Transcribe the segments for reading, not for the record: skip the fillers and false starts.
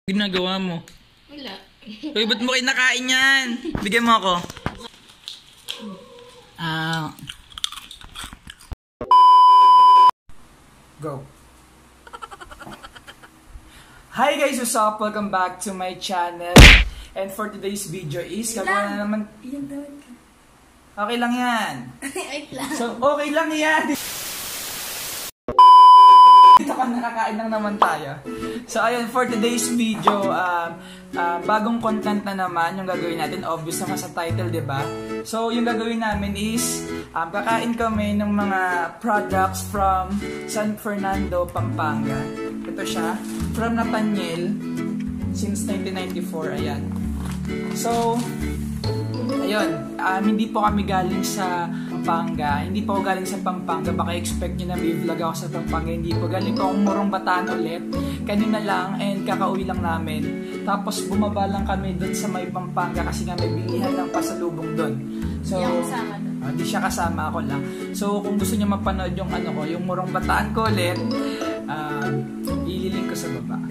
Ginagawa mo? Wala. Uy, ba't mo kinakain yan? Bigyan mo ako. Go. Hi guys, what's up? Welcome back to my channel. And for today's video is, gagawa na naman... Okay lang yan. So, okay lang yan. Dito ka nakakain lang naman tayo. So, ayun, for today's video, bagong content na naman yung gagawin natin. Obvious naman sa title, diba? So, yung gagawin namin is, kakain kami ng mga products from San Fernando, Pampanga. Ito siya, from Nathaniel, since 1994, ayan. So, ayun, hindi po kami galing sa Pampanga. Hindi po ako galing sa Pampanga. Baka expect nyo na may vlog ako sa Pampanga. Hindi po. Galing po akong Morong Bataan ulit. Kanina lang and kakauwi lang namin. Tapos bumaba lang kami dun sa may Pampanga kasi nga may bilihan ng pasalubong dun. So, hindi siya kasama, ako lang. So, kung gusto niyo mapanood yung ano ko, yung Morong Bataan ko ulit, ililink ko sa baba.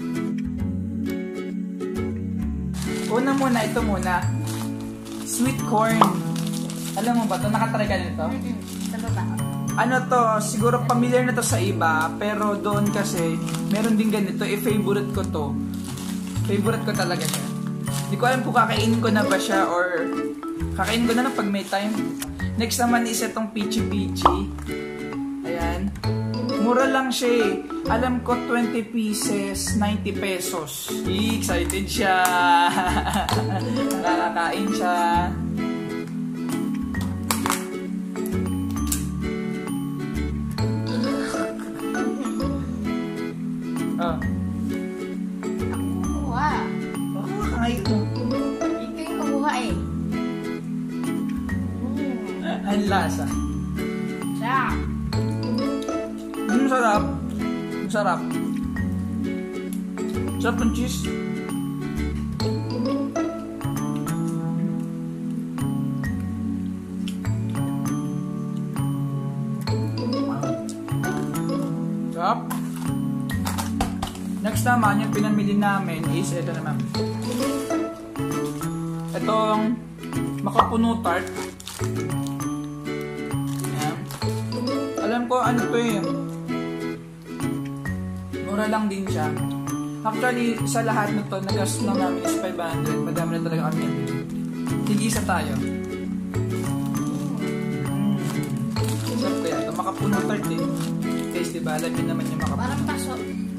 Una muna, ito muna. Sweet corn. Alam mo ba ito? Nakatry ka nito? Ano to? Siguro familiar na to sa iba. Pero doon kasi, meron din ganito. Favorite ko to. Favorite ko talaga siya. Hindi ko alam kung kakainin ko na ba siya or kakainin ko na lang pag may time. Next naman is itong Peachy Peachy. Ayan. Mura lang siya eh. Alam ko 20 pieces, 90 pesos. Excited siya. Nakakain siya. Oh. Kumuha. Kumuha ka ngayon mo. Ikaw yung kumuha eh. Ang lasa. Siya. Sarap. Sarap. Sarap ng cheese. Sarap. Next naman, yung pinamili namin is ito naman. Itong makapuno tart. Ayan. Alam ko ano to eh. Mura lang din siya. Actually, sa lahat na to, nagas lang namin is 500. Madami na talaga kami. Tig-isa tayo. Sarap kaya ito. Makapuno tart eh. Guys, diba? Alam yun naman yung makapuno. Parang paso.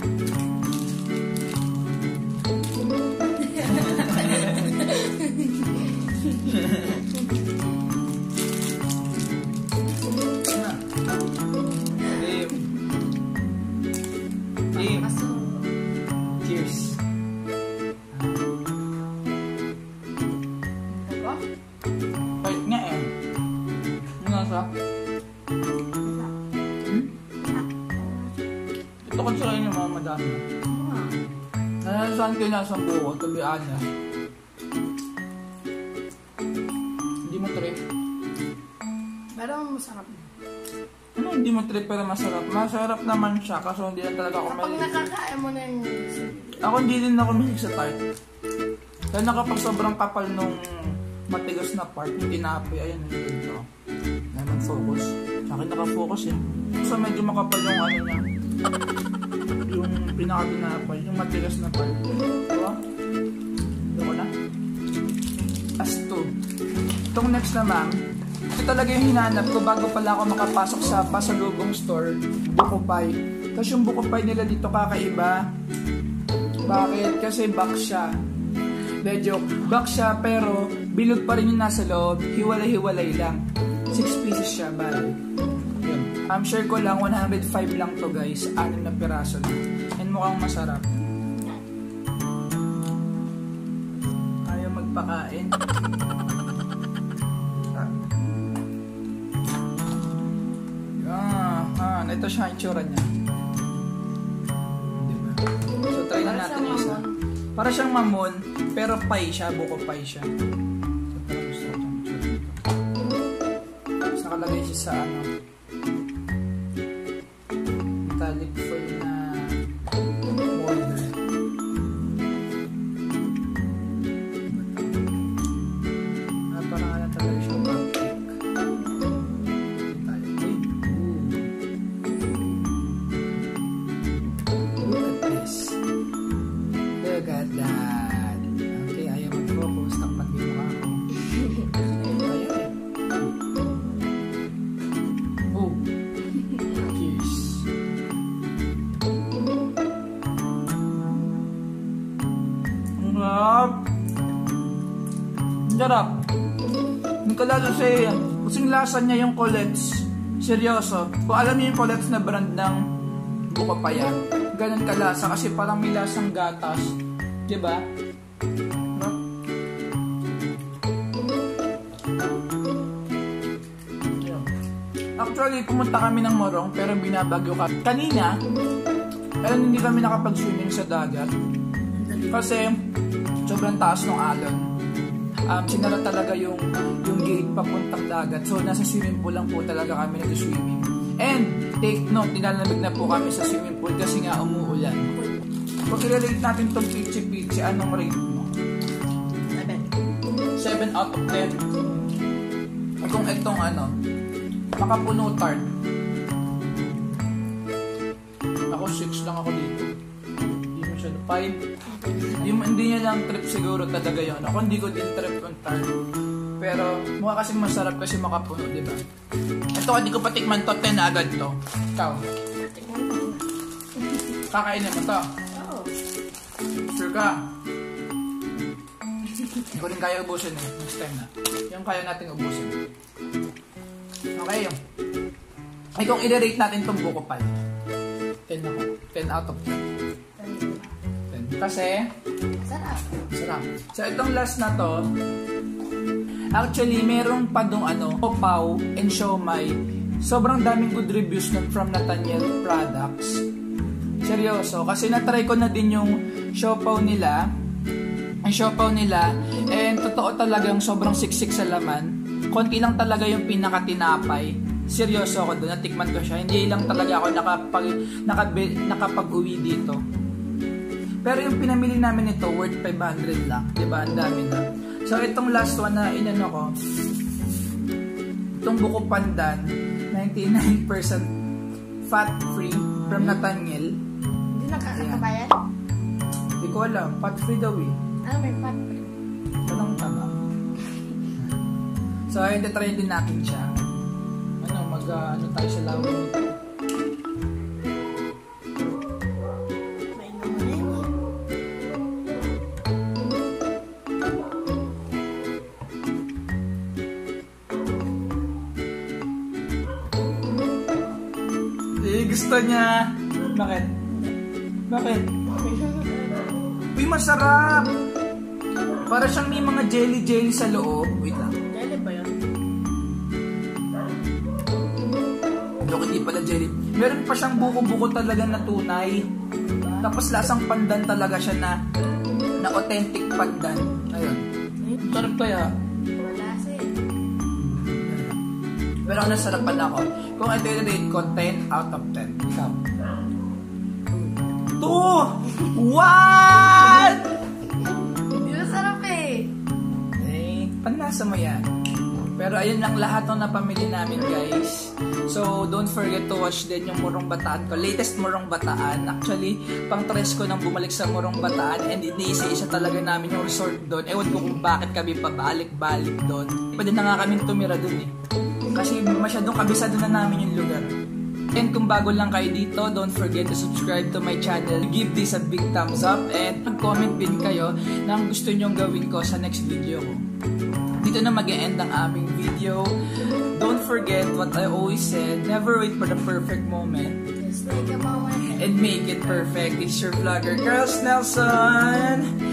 Cheers. Pahit nga eh. Ano nasa? Ito kasi kayo yung mga madami. Nanasahan kayo nasa buko, to be honest. Hindi mo trip. Pero masarap. Ano hindi mo trip pero masarap? Masarap naman siya kasi hindi na talaga ako Kapag nakakain mo na yung... Ako hindi din ako mahilig sa tart. Kaya nakapag sobrang kapal nung matigas na part, yung tinapoy, ayun yung ganito. Na nag-focus. Sa akin nakafocus eh. So medyo makapal yung ano niya. Yung pinaka-tinapoy, yung matigas na part. Diba? Ito ko na. As to. Itong next naman, ito talaga yung hinanap ko bago pala ako makapasok sa pasalubong store, buko pie. Kasi yung buko pie nila dito kakaiba. Bakit? Kasi box siya. De joke. Box siya pero bilog pa rin yung nasa loob. Hiwalay-hiwalay lang. 6 pieces siya, bali. Yun. I'm sure ko lang 105 lang to guys. 6 na piraso lang. And mukhang masarap. Ayaw magpakain. Ito siya yung tsura niya. Diba? So try na natin yung isa. Para siyang mamon, pero pie siya, buko pie siya. So parang gusto ko itong tsura nito. Tapos nakalagay siya sa ano, metallic foil na molder. Look at that. Okay, ayaw mag-focus. Takpan din mo ako. Ayan. Oh. Cheers. Ang sarap. Ang sarap. Ang kalala siya yan. Kasing lasa niya yung Colette's. Seryoso. Kung alam niyo yung Colette's na brand ng buko pa yan, ganun kalasa kasi parang may lasang gatas. Diba? Actually, pumunta kami ng Morong pero binabagyo ka. Kanina, hindi kami nakapag-swimming sa dagat. Kasi sobrang taas ng alon. Sinara talaga yung gate papuntang dagat. So, nasa swimming pool lang po talaga kami nag-swimming. And, take note, nilalamig na po kami sa swimming pool kasi nga umuulan. Pag i-relate natin itong pichi-pichi, anong rate mo? 7 out of 10. Kung itong makapuno tart. Ako 6 lang ako dito. Hindi mo siya 5. Hindi niya lang trip siguro talaga yun. Ako hindi ko din trip yung tart. Pero mukha kasing masarap kasi makapuno, di ba? Ito, hindi ko patikman to. 10 na agad to. Ikaw. Kakainin mo to? Oo. Sure ka? Hindi ko rin kaya ubusin eh. Next time na. Yung kaya natin ubusin. Okay. Ay, kung i-rate natin itong buko pal. 10 ako. 10 out of 10. 10. Kasi? Sarap. Sarap. So, itong last na to, actually, meron pa dong paw and siomai. Sobrang daming good reviews from Nathaniel Products. Seryoso. Kasi na-try ko na din yung siopaw nila. Ang siopaw nila. And totoo talagang sobrang siksik sa laman. Konti lang talaga yung pinakatinapay. Seryoso ako doon. Natikman ko siya. Hindi lang talaga ako nakapag-uwi dito. Pero yung pinamili namin ito, worth 500 lang. Diba? Ang dami na. So, itong last one na inano ko, itong buko pandan, 99% fat-free from Nathaniel. Hindi nakakatabayan? Hindi ko alam. Fat-free daw eh. May fat-free. Walang taba. So, ayun, try din natin siya. Ano tayo sa lawin nito? Gusto niya. Bakit? Bakit? Uy, masarap! Para siyang may mga jelly-jelly sa loob. Wait lang. Jelly ba yun? Hindi pala jelly. Meron pa siyang buko-buko talaga na tunay. Tapos lasang pandan talaga siya na authentic pandan. Ayun. Sarap kaya. Wala siya. Pero ako nasarapan ako. Kung ito yung rate ko, 10 out of 10. Ikaw. 2! What? Hindi na sarap eh. Panlasa mo yan. Pero ayun lang lahat ng napamili namin, guys. So, don't forget to watch din yung Morong Bataan ko. Latest Morong Bataan. Actually, pang tres ko nang bumalik sa Morong Bataan. And iniisa-isa talaga namin yung resort doon. Ewan ko kung bakit kami pabalik-balik doon. Pwede na nga kami tumira doon eh. Kasi masyadong kabisado na namin yung lugar. And kung bago lang kayo dito, don't forget to subscribe to my channel. Give this a big thumbs up. And mag-comment din kayo na ang gusto nyong gawin ko sa next video ko. Dito na mag-e-end ang aming video. Don't forget what I always said, never wait for the perfect moment. Just take a moment and make it perfect. It's your vlogger, Carlos Nelson.